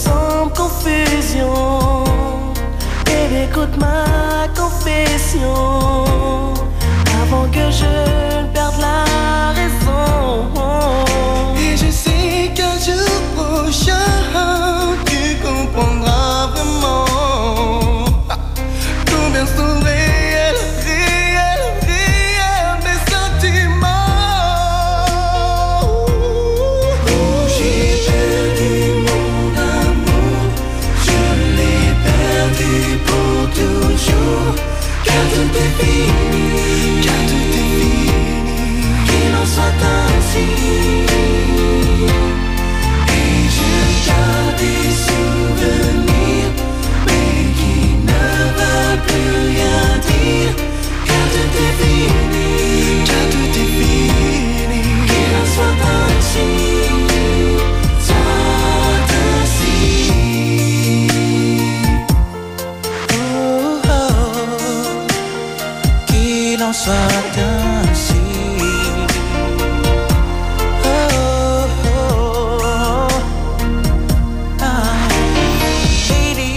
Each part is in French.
sans confusion. Baby, écoute ma confession avant que je ne perde la raison. Et je sais qu'un jour prochain tu comprendras vraiment combien sont réels, réels, réels mes sentiments. J'ai perdu mon amour, je l'ai perdu pour toujours. Car tout est fini, car tout est fini, qu'il en soit ainsi. Et je garde des souvenirs, mais qui ne veulent plus rien dire. Car tout est fini, car tout est fini, qu'il en soit ainsi, soit ainsi. Qu'il en soit ainsi. Baby,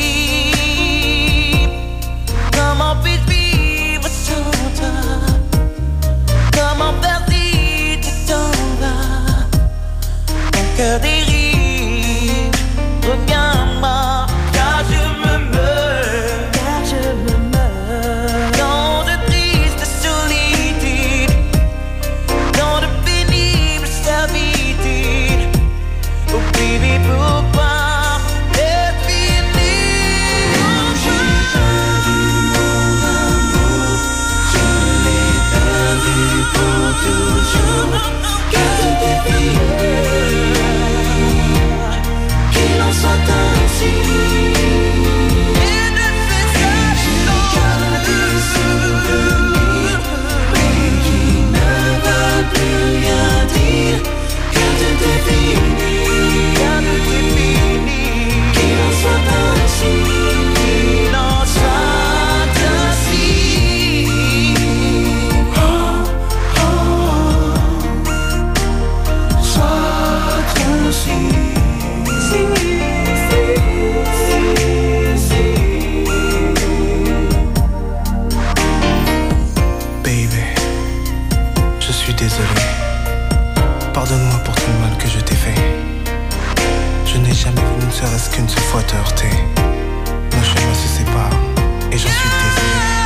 comment puis-je vivre sans toi? Comment faire si tu t'en vas? Mon cœur dérive, reviens-moi, car je me meurs. Car je me meurs Dans de tristes solitudes, dans de pénibles servitudes. Oh baby, pourquoi est fini? J'ai perdu mon amour, je l'ai perdu pour toujours. Car tout est fini, qu'il en soit ainsi. Et je garde des souvenirs, mais qui ne veulent plus rien dire. Car tout est fini, car tout est fini, qu'il en soit ainsi, qu'il en soit ainsi. Oh, oh, soit ainsi. Si, si, si, si. Baby, je suis désolé. Pardonne-moi pour tout le mal que je t'ai fait. Je n'ai jamais voulu ne serait-ce qu'une seule fois te heurter. Nos chemins se séparent et j'en suis désolé.